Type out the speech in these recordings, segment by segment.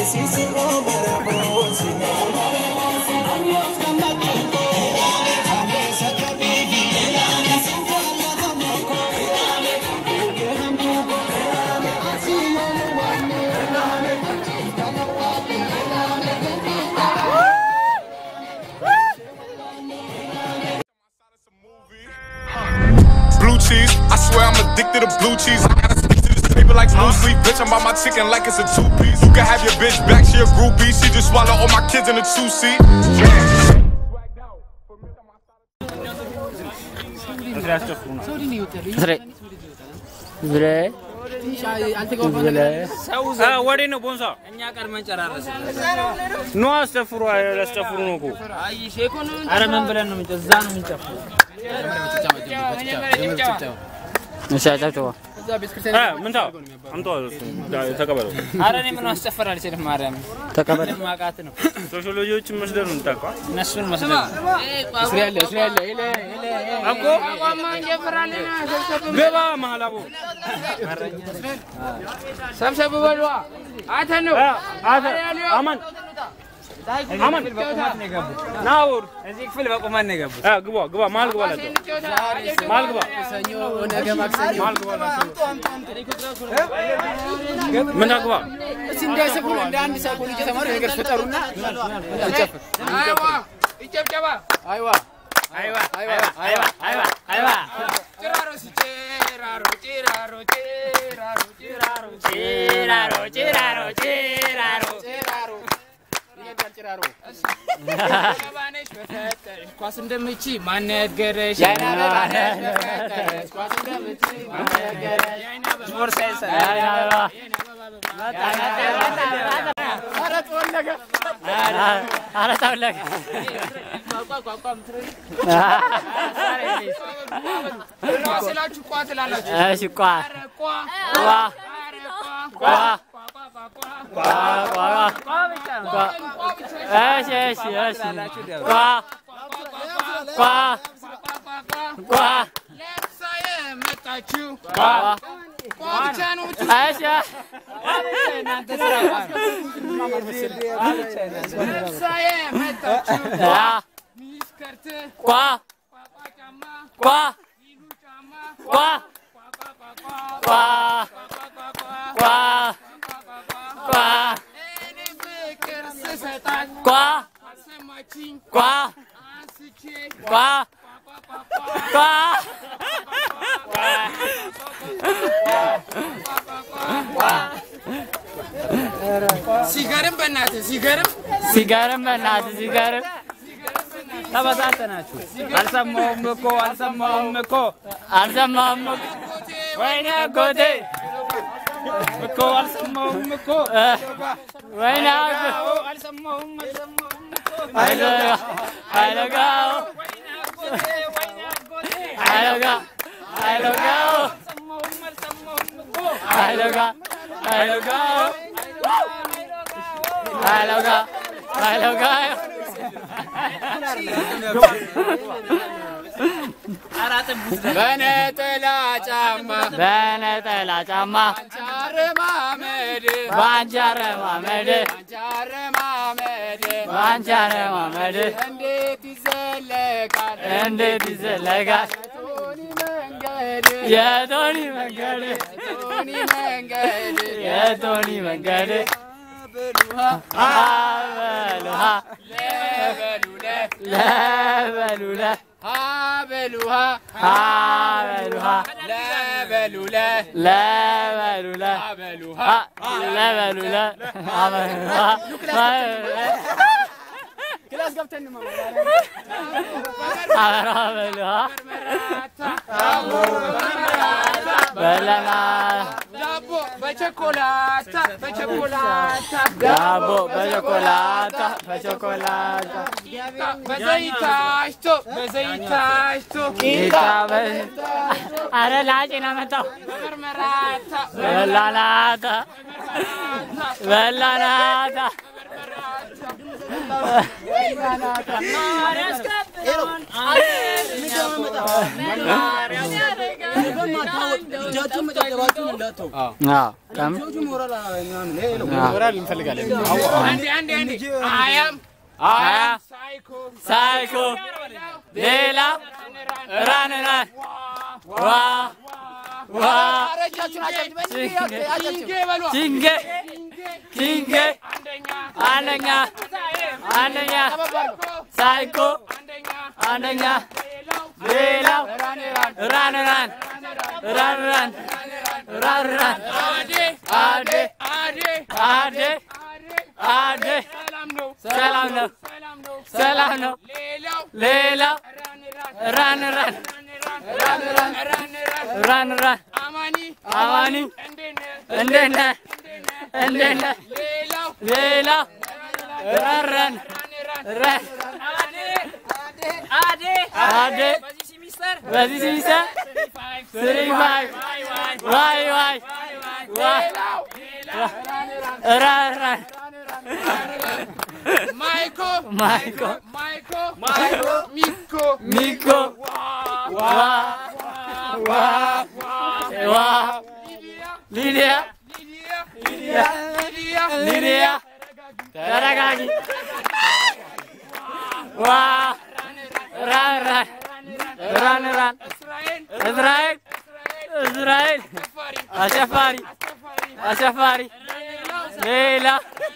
Cheese. I swear I'm addicted to blue cheese. I gotta stick to this paper like blue sleep. Bitch, I'm on my chicken like it's a two-piece. You can have your bitch back, she a groupie. She just swallow all my kids in a two-seat. what in a bonza? No, stuff for I remember Aman Naur ezik fil baqoman negabu gwa mal gwa mal gwa sanyo nega maksani mal gwa ምን አግባ እንደዚህ ሁሉ እንደ አንድ ሰው ልጅ ተማሩ ነገር ፈጠሩና አይዋ ይጨብጨባ አይዋ አይዋ አይዋ አይዋ አይዋ አይዋ ጭራሮ ጭራሮ ጭራሮ ጭራሮ ጭራሮ ጭራሮ ጭራሮ ጭራሮ ጭራሮ ባባነሽ በፈጠር ኳስ እንደምቺ ማን ያገረሽ ያና ባባነሽ በፈጠር ኳስ እንደምቺ ማን ያገረሽ ያና ሞርሰስ ያና አረ ተወለገ አረ ተወለገ ቋቋቋም ትሪ ስላችሁ ቋ ትላላችሁ እሺ ቋ ቋ ቋ ቋ ሲጋርም በእናትህ ሲጋርም ተበታተናችሁ አልሰማሁም እኮ ወይኔ ጎቴ እኮ አልሰማሁም እኮ ወይኔ አልሰማሁም አይለጋው በነጠላ ጫማ ባንጃረ ማመድ እንዴት ይዘለቃል የቶኒ መንገድ አበሉሃ ለበሉለ ክላስ ገብተን ነው በለና ዳቦ በቸኮላታ በዘይታሽቶ ቂጣ አረ ላጭና መጣው በላናታ Psycho Lela Run Kinge Ananya Psycho Ananya Lela Run Ade Salam no Lela Run Amani Endena Lela Run Ade Basisi mister 35 Why Run Michael Miko Lydia Taragagi Run Israel Ashafari Leila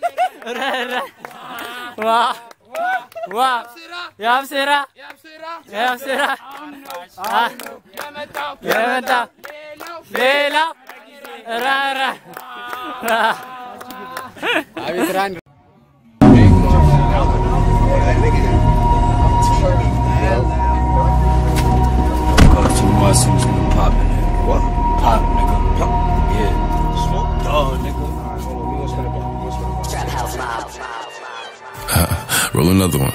Yabsira Yamata Leila Rara Muscles gonna pop in it. What? Pop, nigga. Pop. Yeah. Smoke dog, nigga. Roll another one.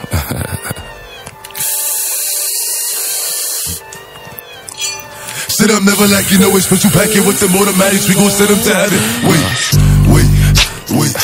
Sit up, never like you know it's special packet with them automatics. We gon' send them to heaven. Wait.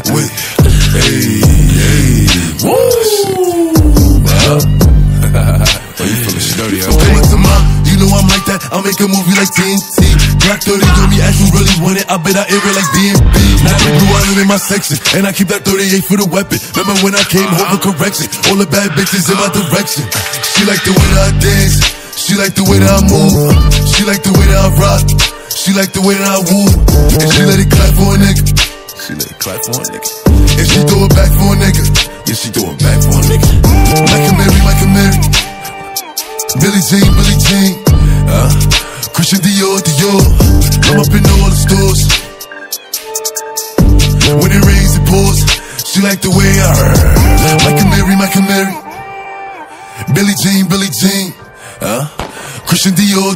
Hey. Woo. You feeling sturdy, huh? You know I'm like that. I'll make a movie like TNT. Black 30 told me ask you really want it. I bet I air it like BNB. Now the blue island in my section, and I keep that 38 for the weapon. Remember when I came home for correction? All the bad bitches in my direction. She like the way that I dance. She like the way that I move. She like the way that I rock. She like the way that I woo. And she let it clap for a nigga. And she throw it back for a nigga. Yeah, she throw it back for a nigga. Like a Mary. Billie Jean. Christian Dior. I'm up in all the stores. When it rains, it pours. She like the way I heard. Like a Mary. Billie Jean. Christian Dior.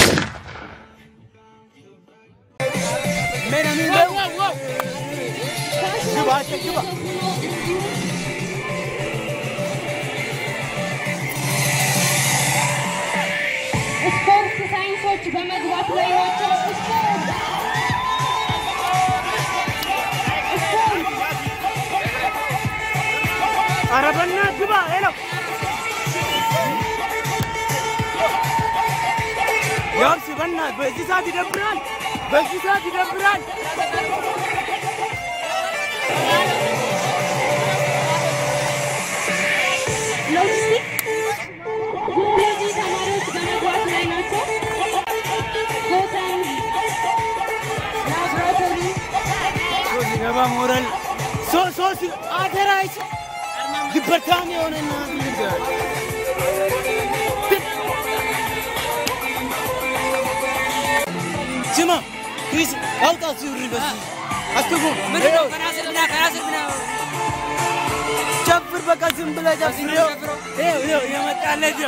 በመግባት ላይ ናቸው አረበና ግባ ሄሎ ያም ሲበና በዚህ ሰዓት ይደብራል ሎጂስቲክ ለዚህ ተማሪዎች በመግባት ላይ ናቸው moral so authorized the Britannia on Jima please out of your university astugo kanasirna ጀብር በቃ ዝም ብለ ጀብር ይሄው የመጣለህ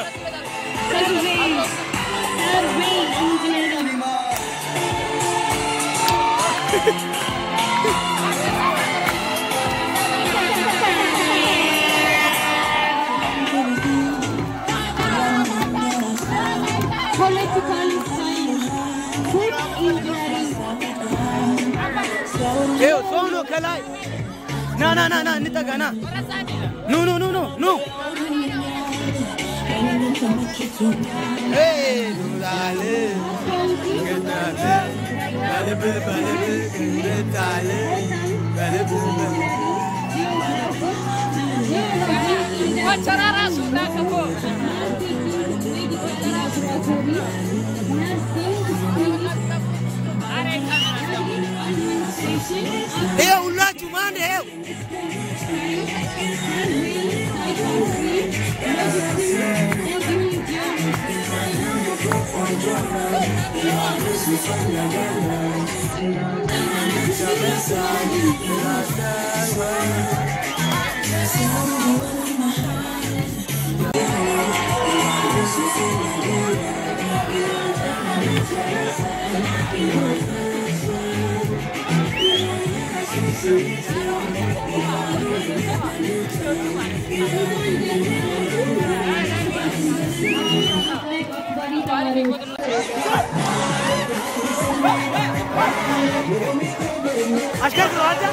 Yo, sono kalai. Na, nitagana. No. Hey, Dulale, Gendale, Balebe, Gendale, Balebe. Wacharara sudah kapo. Ulah cuma deh. Aşkar kıraca.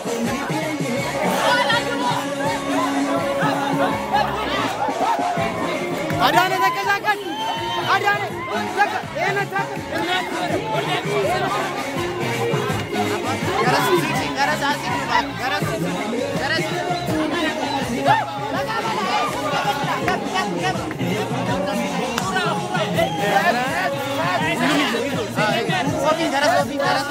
Adane zakazakan. Adane zaka. Ena zaka. Garas sisi, garas asik bak. Garas. Garas.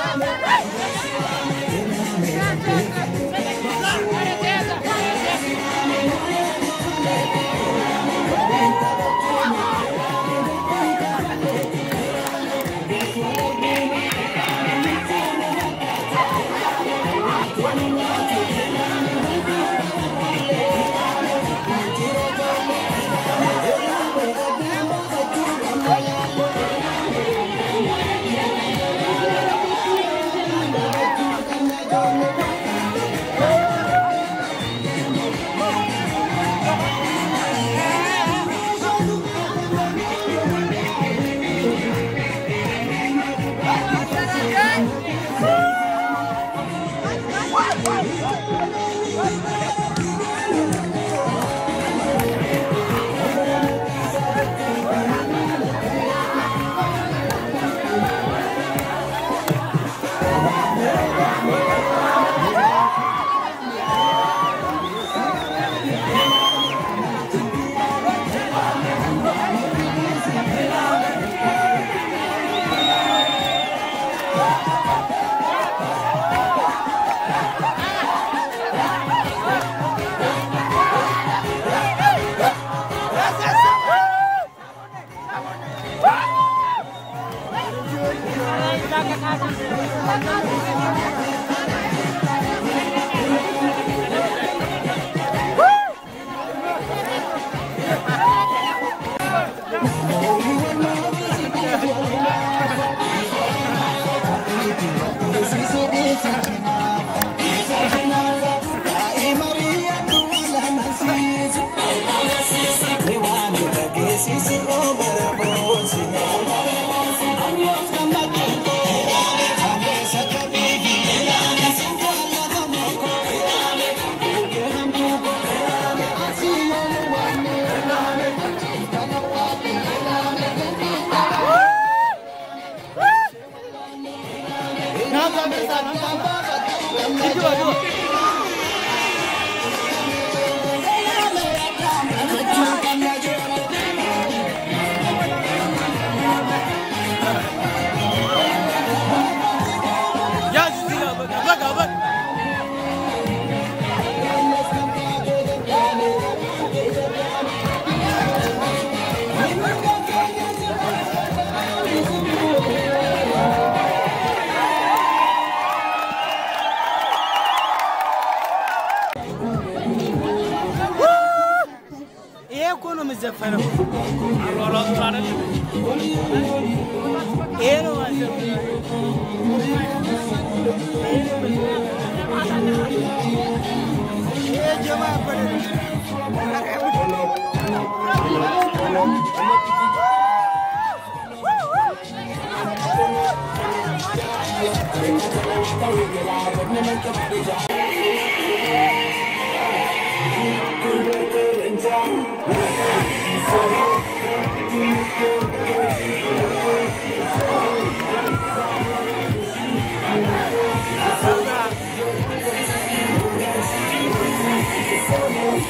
We'll be right back.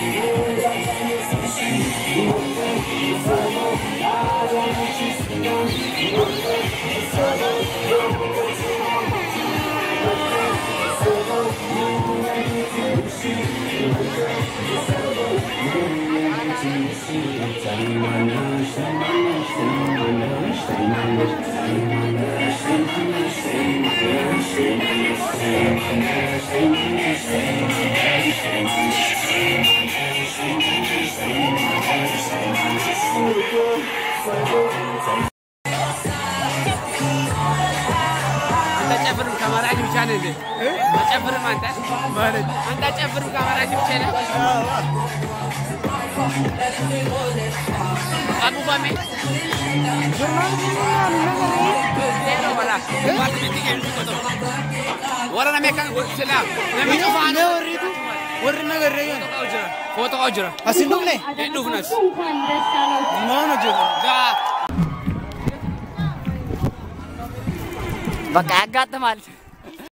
ورنا مكان سلام لما نشوف انا وريته ورنا غير فوتو اجرا اسندوبني ندوفنس ما نجيب بقى قاعد مال